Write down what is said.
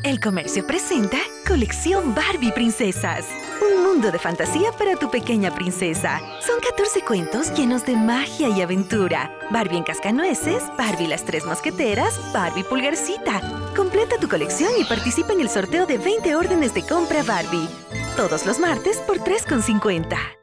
El Comercio presenta Colección Barbie Princesas. Un mundo de fantasía para tu pequeña princesa. Son 14 cuentos llenos de magia y aventura. Barbie en Cascanueces, Barbie las Tres Mosqueteras, Barbie Pulgarcita. Completa tu colección y participa en el sorteo de 20 órdenes de compra Barbie. Todos los martes por $3,50.